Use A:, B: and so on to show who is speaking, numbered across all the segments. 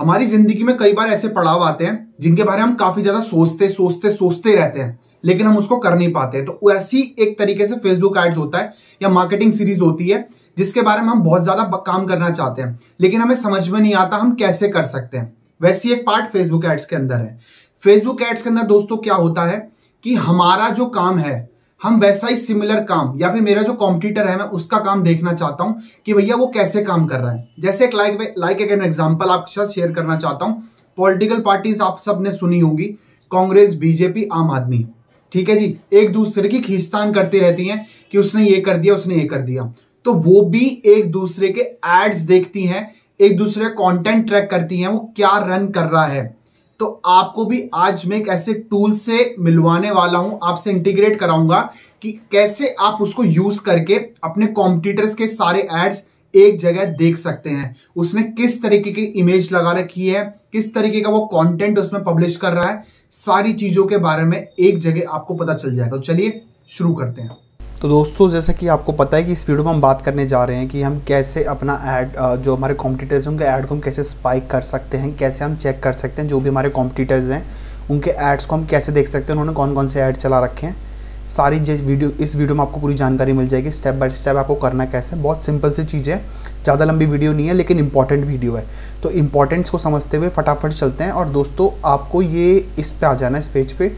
A: हमारी जिंदगी में कई बार ऐसे पड़ाव आते हैं जिनके बारे में हम काफी ज्यादा सोचते रहते हैं, लेकिन हम उसको कर नहीं पाते। तो ऐसी एक तरीके से फेसबुक एड्स होता है या मार्केटिंग सीरीज होती है जिसके बारे में हम बहुत ज्यादा काम करना चाहते हैं, लेकिन हमें समझ में नहीं आता हम कैसे कर सकते हैं। वैसी एक पार्ट फेसबुक एड्स के अंदर है। फेसबुक एड्स के अंदर दोस्तों क्या होता है कि हमारा जो काम है, हम वैसा ही सिमिलर काम या फिर मेरा जो कॉम्पिटिटर है मैं उसका काम देखना चाहता हूं कि भैया वो कैसे काम कर रहा है। जैसे एक लाइक एक एग्जांपल आपके साथ शेयर करना चाहता हूं। पॉलिटिकल पार्टीज आप सबने सुनी होंगी, कांग्रेस, बीजेपी, आम आदमी, ठीक है जी, एक दूसरे की खींचतान करती रहती हैं कि उसने ये कर दिया, उसने ये कर दिया। तो वो भी एक दूसरे के एड्स देखती हैं, एक दूसरे का कंटेंट ट्रैक करती हैं, वो क्या रन कर रहा है। तो आपको भी आज मैं एक ऐसे टूल से मिलवाने वाला हूं, आपसे इंटीग्रेट कराऊंगा कि कैसे आप उसको यूज करके अपने कॉम्पिटिटर्स के सारे एड्स एक जगह देख सकते हैं। उसने किस तरीके की इमेज लगा रखी है, किस तरीके का वो कंटेंट उसमें पब्लिश कर रहा है, सारी चीजों के बारे में एक जगह आपको पता चल जाएगा। तो चलिए शुरू करते हैं।
B: तो दोस्तों, जैसे कि आपको पता है कि इस वीडियो में हम बात करने जा रहे हैं कि हम कैसे अपना ऐड, जो हमारे कॉम्पिटिटर्स हैं उनके ऐड को हम कैसे स्पाइक कर सकते हैं, कैसे हम चेक कर सकते हैं जो भी हमारे कॉम्पिटिटर्स हैं उनके ऐड्स को हम कैसे देख सकते हैं, उन्होंने कौन कौन से ऐड चला रखे हैं। सारी इस वीडियो में आपको पूरी जानकारी मिल जाएगी, स्टेप बाय स्टेप आपको करना कैसे। बहुत सिंपल सी चीज़ है, ज़्यादा लंबी वीडियो नहीं है लेकिन इंपॉर्टेंट वीडियो है। तो इंपॉर्टेंट्स को समझते हुए फटाफट चलते हैं। और दोस्तों, आपको ये इस पे आ जाना है, इस पेज पे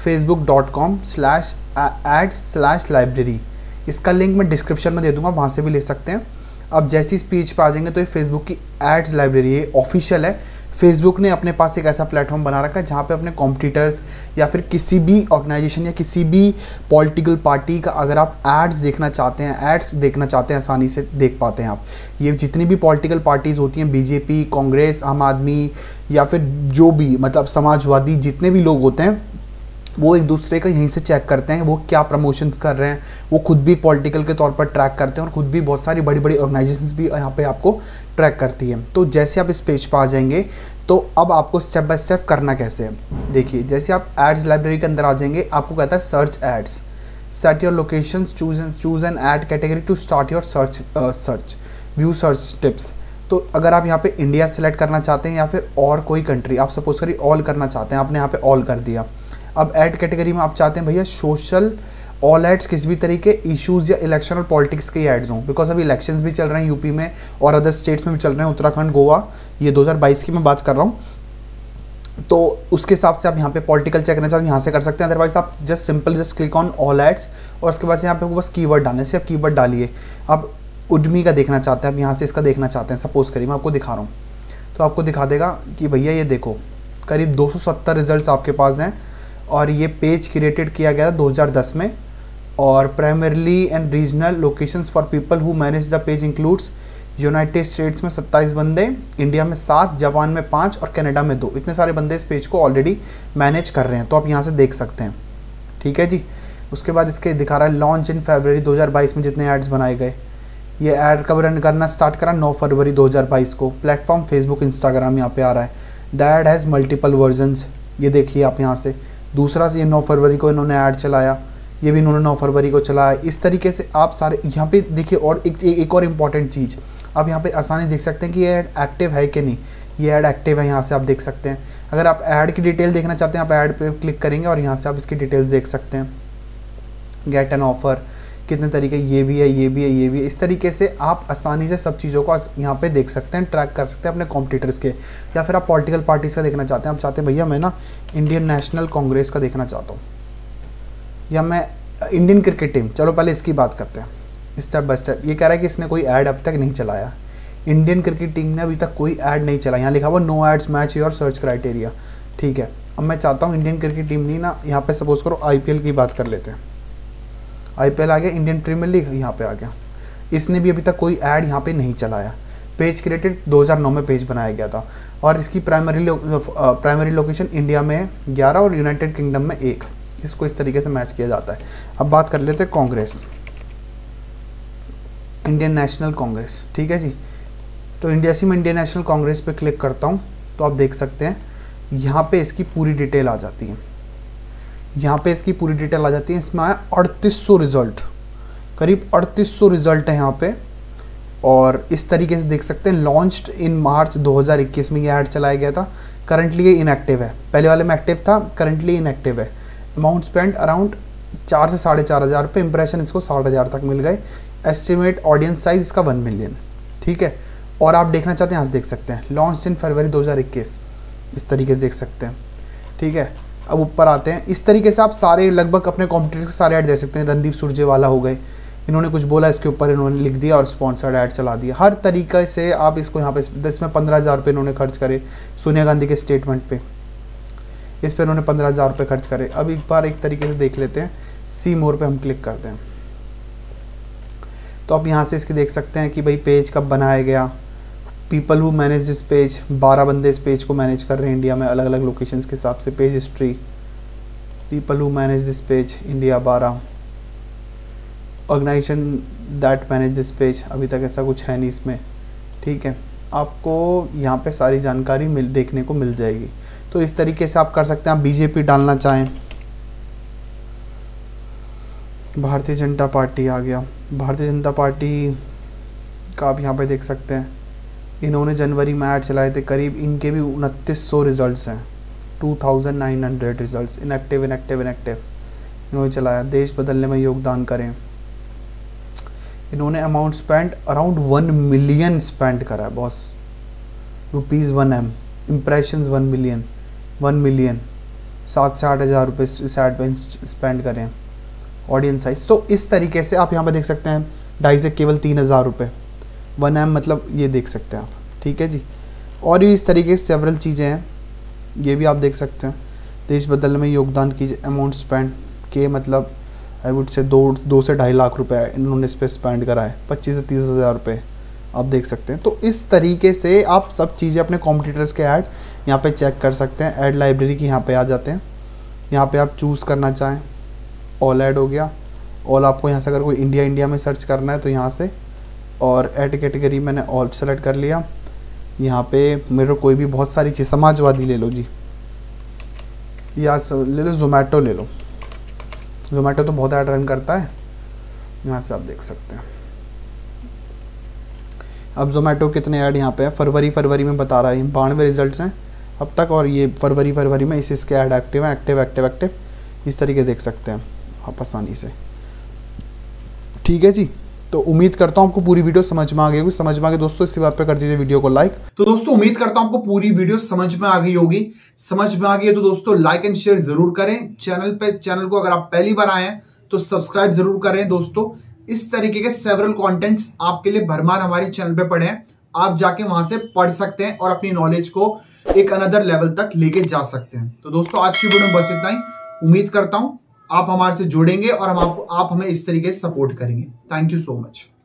B: facebook.com/ads/library। इसका लिंक मैं डिस्क्रिप्शन में दे दूंगा, वहाँ से भी ले सकते हैं। अब जैसे इस पेज पे आ जाएंगे तो ये फेसबुक की एड्स लाइब्रेरी है, ऑफिशियल है। फेसबुक ने अपने पास एक ऐसा प्लेटफॉर्म बना रखा है जहाँ पे अपने कॉम्पिटिटर्स या फिर किसी भी ऑर्गेनाइजेशन या किसी भी पॉलिटिकल पार्टी का अगर आप एड्स देखना चाहते हैं आसानी से देख पाते हैं आप। ये जितनी भी पॉलिटिकल पार्टीज़ होती हैं, बीजेपी, कांग्रेस, आम आदमी या फिर जो भी मतलब समाजवादी, जितने भी लोग होते हैं वो एक दूसरे का यहीं से चेक करते हैं वो क्या प्रमोशंस कर रहे हैं। वो खुद भी पॉलिटिकल के तौर पर ट्रैक करते हैं और खुद भी बहुत सारी बड़ी बड़ी ऑर्गेनाइजेशंस भी यहाँ पे आपको ट्रैक करती हैं। तो जैसे आप इस पेज पर आ जाएंगे तो अब आपको स्टेप बाय स्टेप करना कैसे है, देखिए। जैसे आप एड्स लाइब्रेरी के अंदर आ जाएंगे, आपको कहता है search ads, set your locations, choose an ad category to start your search view search tips. तो अगर आप यहाँ पे इंडिया सेलेक्ट करना चाहते हैं या फिर और कोई कंट्री, आप सपोज करिए ऑल करना चाहते हैं, आपने यहाँ पे ऑल कर दिया। अब ऐड कैटेगरी में आप चाहते हैं भैया सोशल ऑल एड्स, किसी भी तरीके इश्यूज़ या इलेक्शन और पॉलिटिक्स के एड्स हों, बिकॉज अभी इलेक्शंस भी चल रहे हैं यूपी में और अदर स्टेट्स में भी चल रहे हैं, उत्तराखंड, गोवा, ये 2022 की मैं बात कर रहा हूँ। तो उसके हिसाब से आप यहाँ पे पॉलिटिकल चेक करना चाहते हैं, यहाँ से कर सकते हैं। अदरवाइज आप just click on all ads और उसके बाद से यहाँ पे बस कीवर्ड डालने से आप कीवर्ड डालिए। अब उद्यमी का देखना चाहते हैं, आप यहाँ से इसका देखना चाहते हैं, सपोज करिए मैं आपको दिखा रहा हूँ, तो आपको दिखा देगा कि भैया ये देखो करीब 270 रिजल्ट आपके पास हैं। और ये पेज क्रिएटेड किया गया था 2010 में। और primarily and regional locations for people who manage the page includes United States में 27 बंदे, इंडिया में 7, जापान में 5 और कनाडा में 2। इतने सारे बंदे इस पेज को ऑलरेडी मैनेज कर रहे हैं, तो आप यहाँ से देख सकते हैं, ठीक है जी। उसके बाद इसके दिखा रहा है लॉन्च इन फरवरी 2022 में जितने एड्स बनाए गए। ये ऐड कब रन करना स्टार्ट करा 9 फरवरी 2022 को। प्लेटफॉर्म फेसबुक, इंस्टाग्राम यहाँ पे आ रहा है। The ad has multiple versions, ये देखिए आप यहाँ से। दूसरा ये 9 फरवरी को इन्होंने ऐड चलाया, ये भी इन्होंने 9 फरवरी को चलाया। इस तरीके से आप सारे यहाँ पे देखिए। और एक और इम्पॉर्टेंट चीज़, आप यहाँ पे आसानी देख सकते हैं कि ये ऐड एक्टिव है कि नहीं। ये ऐड एक्टिव है, यहाँ से आप देख सकते हैं। अगर आप ऐड की डिटेल देखना चाहते हैं, आप ऐड पे क्लिक करेंगे और यहाँ से आप इसकी डिटेल्स देख सकते हैं। गेट एन ऑफर, कितने तरीके, ये भी है, ये भी है, ये भी है। इस तरीके से आप आसानी से सब चीज़ों को यहाँ पे देख सकते हैं, ट्रैक कर सकते हैं अपने कॉम्पिटिटर्स के। या फिर आप पॉलिटिकल पार्टीज़ का देखना चाहते हैं, आप चाहते हैं भैया मैं ना इंडियन नेशनल कांग्रेस का देखना चाहता हूँ, या मैं इंडियन क्रिकेट टीम, चलो पहले इसकी बात करते हैं स्टेप बाय स्टेप। ये कह रहा है कि इसने कोई ऐड अब तक नहीं चलाया, इंडियन क्रिकेट टीम ने अभी तक कोई ऐड नहीं चलाया। यहाँ लिखा हुआ no ads match your search criteria, ठीक है। अब मैं चाहता हूँ इंडियन क्रिकेट टीम नहीं ना, यहाँ पे सपोज करो IPL की बात कर लेते हैं। IPL आ गया, इंडियन प्रीमियर लीग यहाँ पे आ गया। इसने भी अभी तक कोई ऐड यहाँ पे नहीं चलाया। पेज क्रिएटेड 2009 में पेज बनाया गया था और इसकी प्राइमरी लोकेशन इंडिया में 11 और यूनाइटेड किंगडम में 1। इसको इस तरीके से मैच किया जाता है। अब बात कर लेते हैं कांग्रेस, इंडियन नेशनल कांग्रेस, ठीक है जी। तो में इंडियन नेशनल कांग्रेस पे क्लिक करता हूँ तो आप देख सकते हैं यहाँ पे इसकी पूरी डिटेल आ जाती है। यहाँ पे इसकी पूरी डिटेल आ जाती है। इसमें आया 3800 रिजल्ट, करीब 3800 रिजल्ट है यहाँ पे। और इस तरीके से देख सकते हैं लॉन्च्ड इन मार्च 2021 में ये ऐड चलाया गया था। करंटली ये इनएक्टिव है, पहले वाले में एक्टिव था, करंटली इनएक्टिव है। अमाउंट स्पेंड अराउंड 4 से 4,500 रुपये, इंप्रेशन इसको 60,000 तक मिल गए। एस्टिमेट ऑडियंस साइज इसका 1 मिलियन, ठीक है। और आप देखना चाहते हैं यहाँ से देख सकते हैं लॉन्च इन फरवरी 2021, इस तरीके से देख सकते हैं, ठीक है। अब ऊपर आते हैं, इस तरीके से आप सारे लगभग अपने कॉम्पिटिटर के सारे ऐड दे सकते हैं। रणदीप सुरजेवाला हो गए, इन्होंने कुछ बोला इसके ऊपर इन्होंने लिख दिया और स्पॉन्सर्ड ऐड चला दिया। हर तरीके से आप इसको यहाँ पे, इसमें 15,000 रुपये इन्होंने खर्च करे सोनिया गांधी के स्टेटमेंट पे, इस पर इन्होंने 15,000 रुपये खर्च करे। अब एक बार एक तरीके से देख लेते हैं, सी मोर पे हम क्लिक करते हैं तो आप यहाँ से इसके देख सकते हैं कि भाई पेज कब बनाया गया, people who manage this page, 12 बंदे इस पेज को मैनेज कर रहे हैं इंडिया में अलग अलग लोकेशंस के हिसाब से। Page history, people who manage this page India 12, organisation that manage this page, अभी तक ऐसा कुछ है नहीं इसमें, ठीक है। आपको यहाँ पे सारी जानकारी देखने को मिल जाएगी। तो इस तरीके से आप कर सकते हैं। आप बीजेपी डालना चाहें, भारतीय जनता पार्टी आ गया, भारतीय जनता पार्टी का आप यहाँ पे देख सकते हैं इन्होंने जनवरी में ऐड चलाए थे, करीब इनके भी 2900 रिजल्ट्स हैं, 2900 रिजल्ट्स। इनएक्टिव इन्होंने चलाया। देश बदलने में योगदान करें, इन्होंने amount spend around 1 million spend करा है बॉस, ₹1M, इम्प्रेशंस 1 मिलियन, 7 से 8,000 रुपये इस ऐड पे स्पेंड करें। ऑडियंस साइज, तो इस तरीके से आप यहाँ पे देख सकते हैं 2.5 से केवल 3,000 रुपये, 1M मतलब ये देख सकते हैं आप, ठीक है जी। और भी इस तरीके से सेवरल चीज़ें हैं, ये भी आप देख सकते हैं। देश बदलने में योगदान कीजिए, अमाउंट स्पेंड के मतलब आई वुड से 2 से 2.5 लाख रुपए इन्होंने इस पर स्पेंड करा है, 25 से 30,000 रुपये आप देख सकते हैं। तो इस तरीके से आप सब चीज़ें अपने कॉम्पिटिटर्स के ऐड यहाँ पे चेक कर सकते हैं। ऐड लाइब्रेरी की यहाँ पे आ जाते हैं, यहाँ पे आप चूज़ करना चाहें, ऑल ऐड हो गया। ऑल आपको यहाँ से अगर कोई इंडिया में सर्च करना है तो यहाँ से, और ऐड कैटेगरी मैंने ऑल सेलेक्ट कर लिया। यहाँ पे मेरे कोई भी बहुत सारी चीज़, समाजवादी ले लो जी, या ले लो जोमेटो ले लो, जोमेटो तो बहुत ऐड रन करता है, यहाँ से आप देख सकते हैं। अब जोमेटो कितने ऐड यहाँ पे है, फरवरी में बता रहा है 92 रिजल्ट्स हैं अब तक, और ये फरवरी में इसके ऐड एक्टिव हैं, एक्टिव इस तरीके देख सकते हैं आप आसानी से, ठीक है जी। तो उम्मीद करता हूँ आपको पूरी वीडियो समझ में आ गई होगी। समझ में आ गई दोस्तों, इसी बात पे कर दीजिए वीडियो को लाइक।
A: तो दोस्तों उम्मीद करता हूँ आपको पूरी वीडियो समझ में आ गई होगी। समझ में आ गई है तो दोस्तों लाइक एंड शेयर जरूर करें। चैनल को अगर आप पहली बार आए हैं तो सब्सक्राइब जरूर करें। दोस्तों इस तरीके के सेवरल कंटेंट्स आपके लिए भरमार हमारे चैनल पे पड़े हैं, आप जाके वहां से पढ़ सकते हैं और अपनी नॉलेज को एक अनदर लेवल तक लेके जा सकते हैं। तो दोस्तों आज की वीडियो में बस इतना ही। उम्मीद करता हूं आप हमारे से जुड़ेंगे और आप हमें इस तरीके से सपोर्ट करेंगे। Thank you so much.